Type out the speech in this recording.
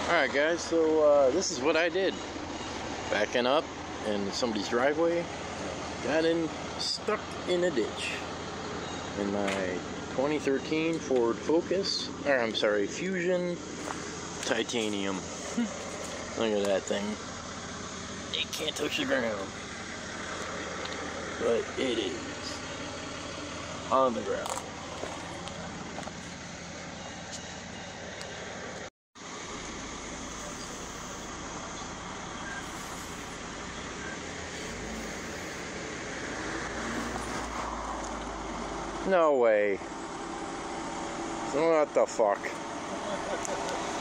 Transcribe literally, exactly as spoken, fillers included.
Alright guys, so uh, this is what I did. Backing up in somebody's driveway, got in, stuck in a ditch. In my twenty thirteen Ford Focus, or I'm sorry, Fusion Titanium. Look at that thing. It can't touch the ground. But it is on the ground. No way. What the fuck?